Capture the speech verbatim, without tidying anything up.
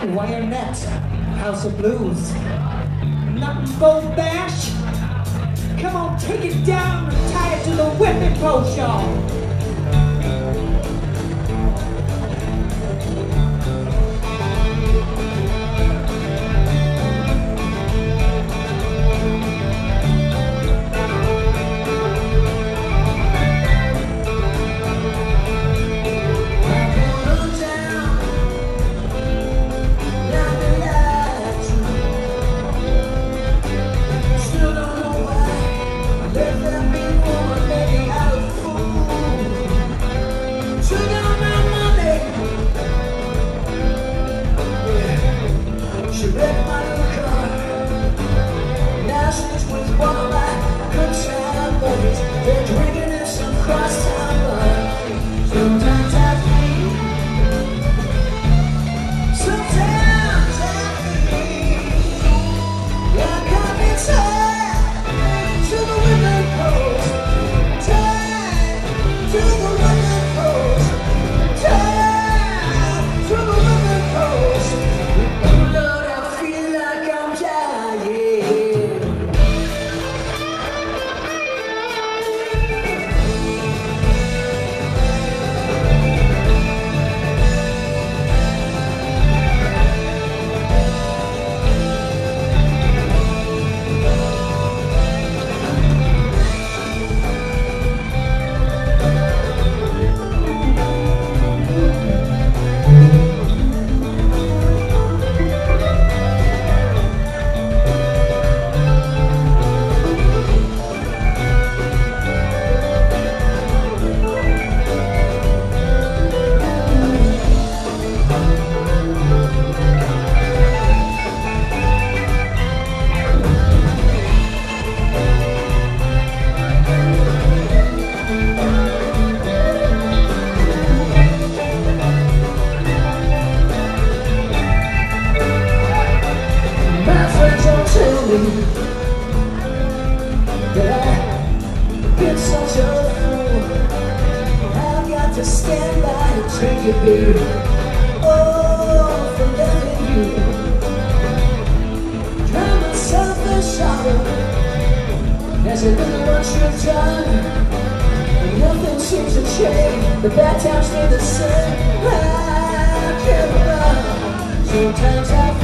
Wire-net, House of Blues. Nothing but bash. Come on, take it down and tie it to the whipping post, y'all. Stand by and take it, baby. Oh, for loving you. Drown myself in sorrow as I look at what you've done. And nothing seems to change. The bad times stay the same. I can't run. Sometimes I